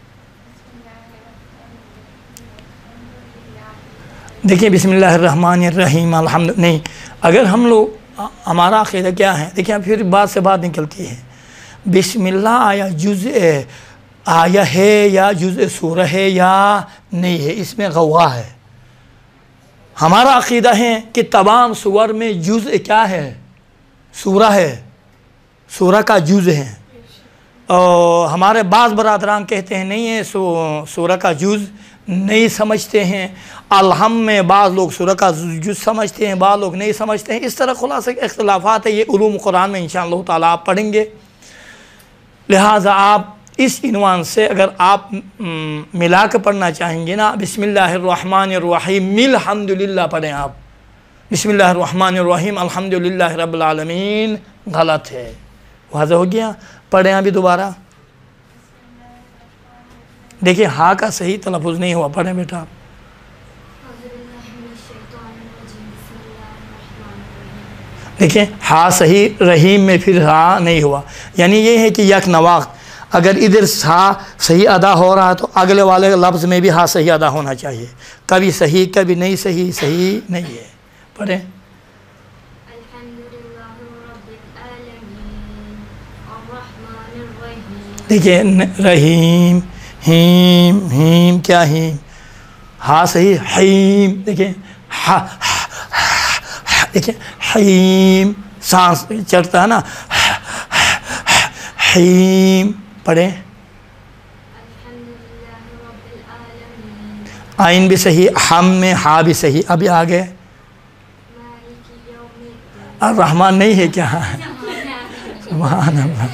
دیکھیں بسم اللہ الرحمن الرحیم الحمد نہیں، اگر ہم لوگ ہمارا عقیدہ کیا ہے، دیکھیں پھر بات سے بات نکلتی ہے، بسم اللہ آیا جزء آیا ہے یا جزء سورہ ہے یا نہیں ہے، اس میں غوغا ہے۔ ہمارا عقیدہ ہے کہ تمام سور میں جزء کیا ہے؟ سورہ ہے، سورہ کا جزء ہے۔ اور ہمارے بعض برادران کہتے ہیں نہیں ہے، سو سورہ کا جز نہیں سمجھتے ہیں۔ الحم میں بعض لوگ سورہ کا جز سمجھتے ہیں، بعض لوگ نہیں سمجھتے ہیں۔ اس طرح خلاصہ اختلافات ہے، یہ علوم قرآن میں انشاءاللہ تعالیٰ آپ پڑھیں گے۔ لہٰذا آپ اس عنوان سے اگر آپ ملا کے پڑھنا چاہیں گے نا، بسم اللہ الرحمن الرحیم الحمدللہ پڑھیں آپ، بسم اللہ الرحمن الرحیم الحمدللہ رب العالمین، غلط ہے۔ واضح ہو گیا؟ پڑھیں ابھی دوبارہ، دیکھیں ہاں کا صحیح تلفظ نہیں ہوا، پڑھیں بیٹا آپ۔ دیکھیں ہاں صحیح، رحیم میں پھر ہاں نہیں ہوا، یعنی یہ ہے کہ یک نواق، اگر ادھر ہاں صحیح ادا ہو رہا ہے تو اگلے والے لفظ میں بھی ہاں صحیح ادا ہونا چاہیے، کبھی صحیح کبھی نہیں صحیح، صحیح نہیں ہے۔ پڑھیں دیکھیں رحیم، ہیم، ہیم کیا ہیم، ہاں صحیح، حیم، دیکھیں ہا دیکھیں حیم، سانس چڑھتا ہے نا، حیم۔ پڑھیں آئین بھی صحیح، ہم میں ہاں بھی صحیح۔ ابھی آگے الرحمن نہیں ہے کیا؟ سبحان اللہ،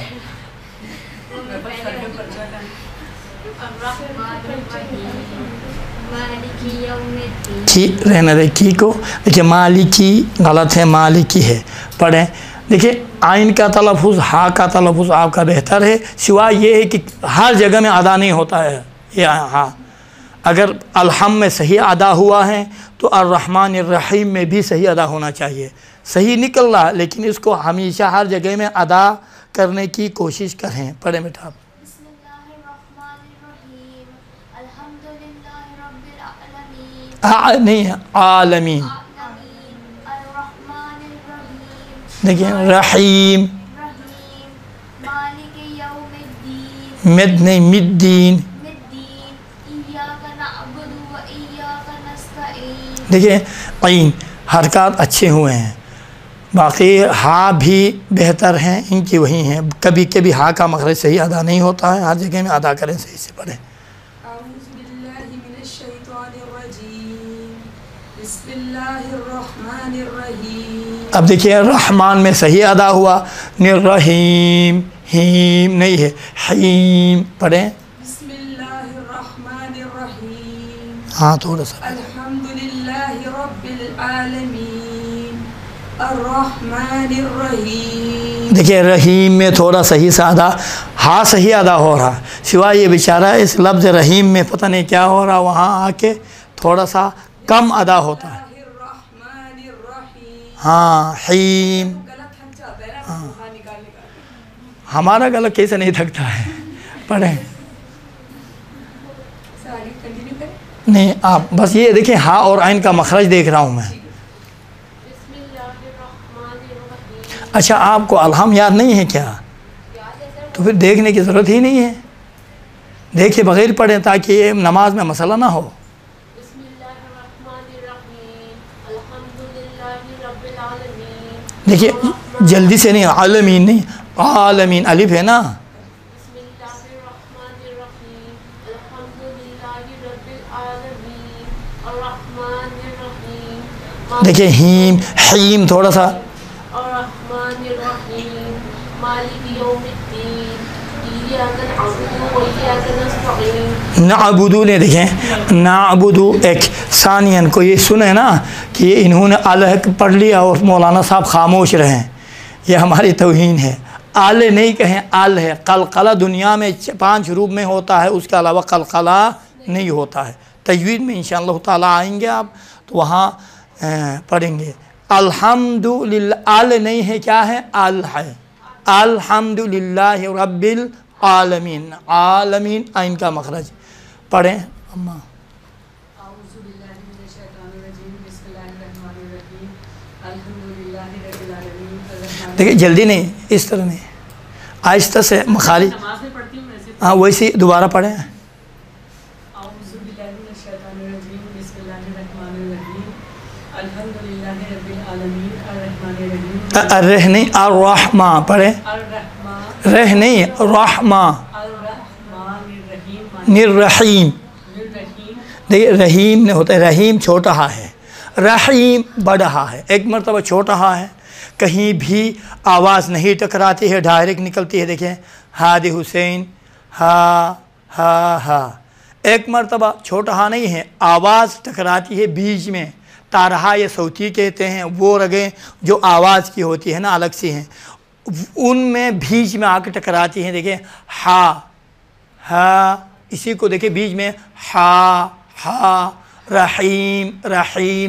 کی رہنا دے، کی کو دیکھیں مالکی غلط ہے، مالکی ہے۔ پڑھیں دیکھیں آئین کا تلفظ، ہاں کا تلفظ آپ کا بہتر ہے، سوائے یہ ہے کہ ہر جگہ میں ادا نہیں ہوتا ہے یہ ہاں۔ اگر الحم میں صحیح ادا ہوا ہے تو الرحمن الرحیم میں بھی صحیح ادا ہونا چاہیے۔ صحیح نکل رہا لیکن اس کو ہمیشہ ہر جگہ میں ادا کرنے کی کوشش کریں۔ پڑھیں بیٹا آپ۔ نہیں عالمین، دیکھیں رحیم، مد نہیں مدین، دیکھیں عین حرکات اچھے ہوئے ہیں، باقی ہاں بھی بہتر ہیں، ان کی وہی ہیں۔ کبھی کبھی ہاں کا مخرج صحیح ادا نہیں ہوتا ہے، ہر جگہ میں ادا کریں صحیح سے۔ پڑھیں اب دیکھیے رحمان میں صحیح ادا ہوا، رحیم، ہیم نہیں ہے، حیم۔ پڑھیں بسم اللہ الرحمن الرحیم، ہاں تھوڑا سا، الحمدللہ رب العالمین الرحمن الرحیم۔ دیکھیے رحیم میں تھوڑا صحیح سا ادا، ہاں صحیح ادا ہو رہا، سوائے یہ بیچارہ اس لفظ رحیم میں پتہ نہیں کیا ہو رہا، وہاں آ کے تھوڑا سا کم ادا ہوتا ہے۔ ہاں حیم، ہاں ہمارا گلا کیسے نہیں تھکتا ہے۔ پڑھیں نہیں آپ بس یہ دیکھیں ہاں اور عین کا مخرج دیکھ رہا ہوں میں۔ اچھا آپ کو الحم یاد نہیں ہے کیا؟ تو پھر دیکھنے کی ضرورت ہی نہیں ہے، دیکھے بغیر پڑھیں تاکہ یہ نماز میں مسئلہ نہ ہو۔ دیکھیے جلدی سے نہیں، عالمین نہیں، عالمین الف ہے نا۔ دیکھیے ہیم، حیم تھوڑا سا، نعبدو نے دیکھیں نعبدو ایک ثانین کو یہ سنے نا کہ انہوں نے الہ پڑھ لیا اور مولانا صاحب خاموش رہیں، یہ ہماری توہین ہے۔ آلے نہیں کہیں، آل ہے۔ قلقلہ دنیا میں پانچ روپ میں ہوتا ہے، اس کے علاوہ قلقلہ نہیں ہوتا ہے۔ تجوید میں انشاءاللہ تعالیٰ آئیں گے آپ تو وہاں پڑھیں گے۔ الحمدللہ، آل نہیں ہے، کیا ہے؟ آل ہے۔ الحمدللہ رب العالمین، عالمین عین کا مخرج۔ پڑھیں اما۔ دیکھیں جلدی نہیں، اس طرح نہیں، آہستہ سے مخارج، ہاں ویسے دوبارہ پڑھیں۔ رہ نہیں الرحمہ پڑھیں الرحمن رہ نہیں رحمہ الرحمن الرحیم نررحیم الرحیم دیکھیے رحیم نے ہوتا ہے رحیم چھوٹا ہا ہے رحیم بڑا ہا ہے ایک مرتبہ چھوٹا ہا ہے کہیں بھی آواز نہیں ٹکراتی ہے ڈائریکٹ نکلتی ہے دیکھیں ہادی حسین ہا ہا ہا ایک مرتبہ چھوٹا ہا نہیں ہے آواز ٹکراتی ہے بیچ میں تارہا یا صوتی کہتے ہیں وہ رگیں جو آواز کی ہوتی ہے نا الگ سی ہیں ان میں بیچ میں آ کے ٹکراتی ہیں دیکھیں ہا ہا اسی کو دیکھیں بیچ میں ہا ہا رحیم رحیم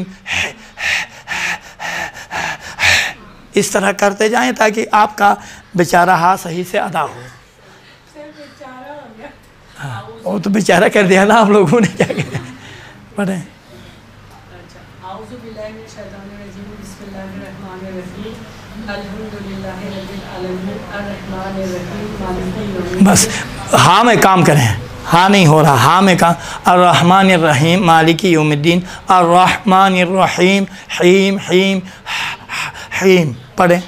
اس طرح کرتے جائیں تاکہ آپ کا بیچارہ ہا صحیح سے ادا ہو ہاں وہ تو بیچارہ کر دیا نا آپ لوگوں نے کیا کیا پڑھیں اعوذ باللہ من الشیطان الرجیم بسم اللہ الرحمن الرحیم الحمدللہ رب العالمین الرحمن الرحیم مالک یوم الدین بس ہاں میں کام کریں ہاں نہیں ہو رہا ہاں میں کام الرحمن الرحیم مالک یوم الدین الرحمن الرحیم حیم حیم حیم پڑھیں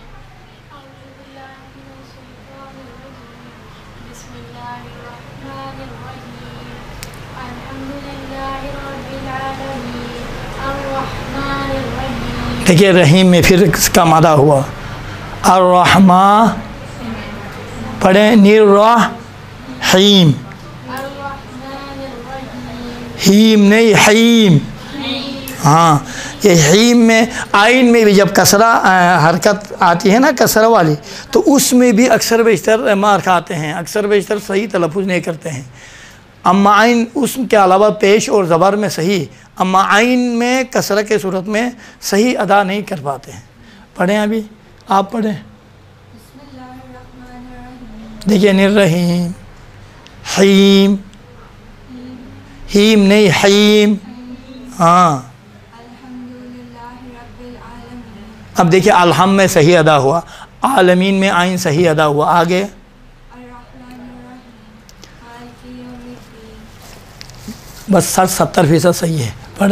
دیکھیے رحیم میں پھر اس کا مادہ ہوا الرحمن پڑھیں نررحیم حیم نہیں حیم ہاں یہ حیم میں آئین میں بھی جب کسرہ حرکت آتی ہے نا کسرہ والی تو اس میں بھی اکثر بیشتر مار کھاتے ہیں اکثر بیشتر صحیح تلفظ نہیں کرتے ہیں اما آئین اس کے علاوہ پیش اور زبر میں صحیح اما آئین میں کسرہ کے صورت میں صحیح ادا نہیں کر پاتے ہیں پڑھیں ابھی آپ پڑھیں دیکھیے نررحیم حیم حیم نہیں حیم ہاں اب دیکھیے الحم میں صحیح ادا ہوا عالمین میں آئین صحیح ادا ہوا آگے بس سٹھ ستر فیصد صحیح ہے پڑھیں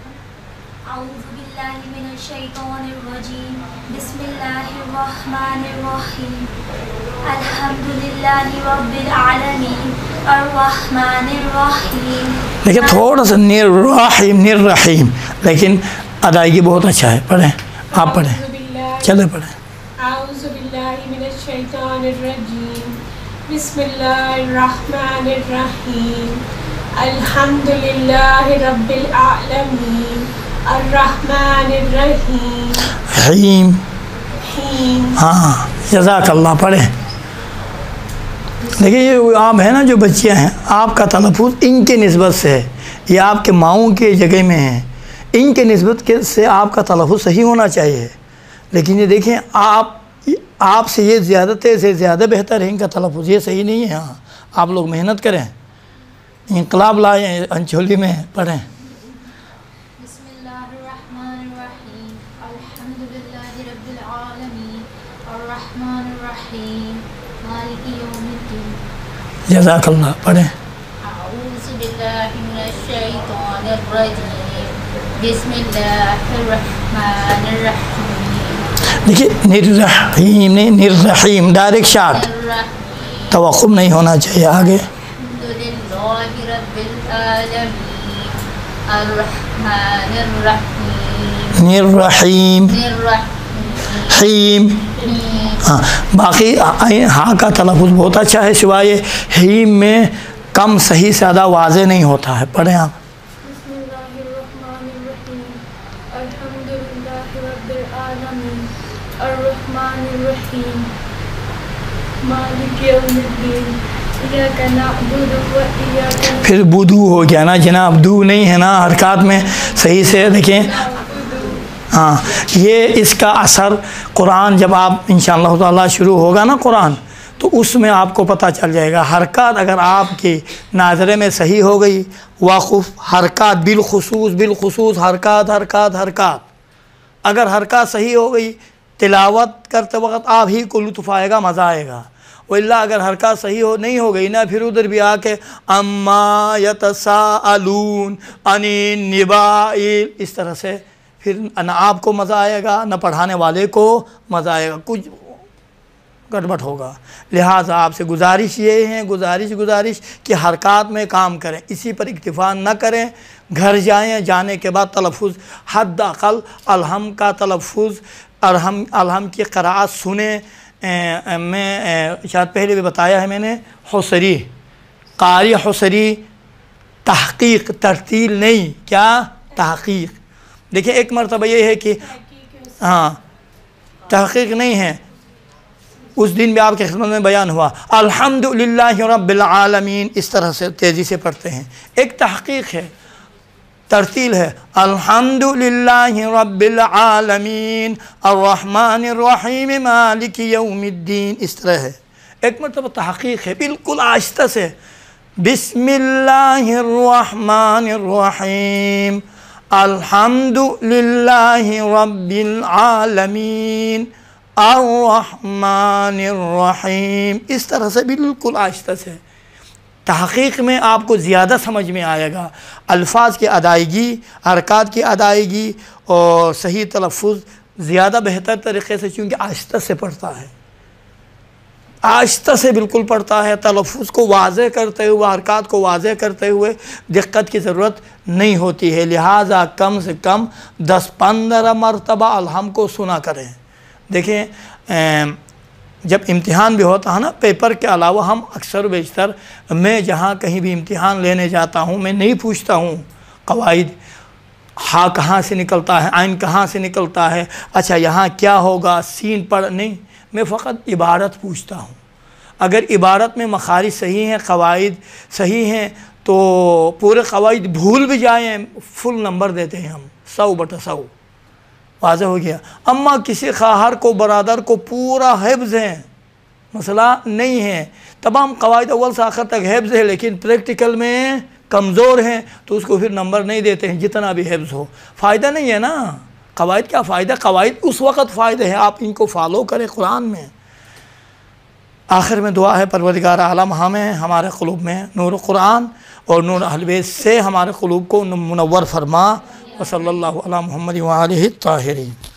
اعوذ باللہ من الشیطان الرجیم بسم اللہ الرحمن الرحیم الحمدللہ رب العالمین الرحمن الرحیم لیکن تھوڑا سا نررحیم نررحیم لیکن ادائیگی بہت اچھا ہے پڑھیں آپ پڑھیں چلے پڑھیں اعوذ باللہ من الشیطان الرجیم بسم اللہ الرحمن الرحیم الحمدللہ رب العالمین الرحمن الرحیم حیم حیم ہاں جزاک اللہ پڑھیں دیکھیے یہ آپ ہیں نا جو بچیاں ہیں آپ کا تلفظ ان کے نسبت سے ہے یہ آپ کے ماؤں کے جگہ میں ہیں ان کے نسبت کے سے آپ کا تلفظ صحیح ہونا چاہیے لیکن یہ دیکھیں آپ آپ سے یہ زیادت سے زیادہ بہتر ہے ان کا تلفظ یہ صحیح نہیں ہے ہاں آپ لوگ محنت کریں انقلاب لائیں انچولی میں پڑھیں بسم اللہ الرحمن الرحیم الحمدللہ رب العالمین الرحمن الرحیم مالک یوم الدین جزاک اللہ پڑھیں اعوذ باللہ من الشیطان الرجیم بسم اللہ الرحمن الرحیم دیکھیے نررحیم نہیں نررحیم ڈائریکٹ شارٹ الرحیم توقف نہیں ہونا چاہیے آگے الحمدللہ رب العالمین الرحمن الرحیم نررحیم الرحیم حیم ہاں باقی ہاں کا تلفظ بہت اچھا ہے سوائے حیم میں کم صحیح سے ادا واضح نہیں ہوتا ہے پڑھیں آپ بسم اللہ الرحمن الرحیم الحمدللہ رب العالمین الرحمن الرحیم مالک یوم الدین ایاک نعبد و ایاک پھر بدو ہو گیا نا جناب دو نہیں ہے نا حرکات میں صحیح سے دیکھیں ہاں یہ اس کا اثر قرآن جب آپ انشاءاللہ تعالیٰ شروع ہوگا نا قرآن تو اس میں آپ کو پتہ چل جائے گا حرکات اگر آپ کی ناظرے میں صحیح ہو گئی واقف حرکات بالخصوص بالخصوص حرکات حرکات حرکات اگر حرکات صحیح ہو گئی تلاوت کرتے وقت آپ ہی کو لطف آئے گا مزہ آئے گا وَإِلَّا اگر حرکات صحیح ہو نہیں ہو گئی نا پھر ادھر بھی آ کے اما یتساءلون عن النباء اس طرح سے پھر نہ آپ کو مزہ آئے گا نہ پڑھانے والے کو مزہ آئے گا، کچھ گڑبڑ ہوگا۔ لہٰذا آپ سے گزارش یہ ہے، گزارش گزارش کہ حرکات میں کام کریں، اسی پر اکتفا نہ کریں۔ گھر جائیں، جانے کے بعد تلفظ حد اقل الحم کا تلفظ، الحم الحم کی قراءت سنیں۔ میں شاید پہلے بھی بتایا ہے میں نے، حسری، قاری حسری، تحقیق، ترتیل نہیں، کیا تحقیق۔ دیکھیں ایک مرتبہ یہ ہے کہ ہاں تحقیق نہیں ہے، اس دن بھی آپ کے خدمت میں بیان ہوا الحمدللہ رب العالمین، اس طرح سے تیزی سے پڑھتے ہیں۔ ایک تحقیق ہے، ترتیل ہے الحمدللہ رب العالمین الرحمن الرحیم مالک یوم الدین، اس طرح ہے۔ ایک مرتبہ تحقیق ہے بالکل آہستہ سے، بسم اللہ الرحمن الرحیم الحمدللہ رب العالمین الرحمن الرحیم، اس طرح سے بالکل آہستہ سے۔ تحقیق میں آپ کو زیادہ سمجھ میں آئے گا، الفاظ کی ادائیگی، حرکات کی ادائیگی اور صحیح تلفظ زیادہ بہتر طریقے سے، چونکہ آہستہ سے پڑھتا ہے، آہستہ سے بالکل پڑھتا ہے، تلفظ کو واضح کرتے ہوئے، حرکات کو واضح کرتے ہوئے دقت کی ضرورت نہیں ہوتی ہے۔ لہٰذا کم سے کم دس پندرہ مرتبہ الحم کو سنا کریں۔ دیکھیں جب امتحان بھی ہوتا ہے نا، پیپر کے علاوہ ہم اکثر و بیشتر، میں جہاں کہیں بھی امتحان لینے جاتا ہوں میں نہیں پوچھتا ہوں قواعد، ہا کہاں سے نکلتا ہے، عین کہاں سے نکلتا ہے، اچھا یہاں کیا ہوگا، سین پڑھ، نہیں، میں فقط عبارت پوچھتا ہوں۔ اگر عبارت میں مخارج صحیح ہیں، قواعد صحیح ہیں، تو پورے قواعد بھول بھی جائیں فل نمبر دیتے ہیں ہم، سو بٹا سو، واضح ہو گیا۔ اما کسی خواہر کو، برادر کو پورا حفظ ہے، مسئلہ نہیں ہے، تمام قواعد اول سے آخر تک حفظ ہے، لیکن پریکٹیکل میں کمزور ہیں تو اس کو پھر نمبر نہیں دیتے ہیں جتنا بھی حفظ ہو، فائدہ نہیں ہے نا۔ قواعد کیا فائدہ، قواعد اس وقت فائدہ ہے آپ ان کو فالو کریں قرآن میں۔ آخر میں دعا ہے پروردگار عالم ہمیں ہمارے قلوب میں نور قرآن اور نور اہل بیت سے ہمارے قلوب کو منور فرما۔ وصلی اللہ علی محمد وآلہ الطاہرین۔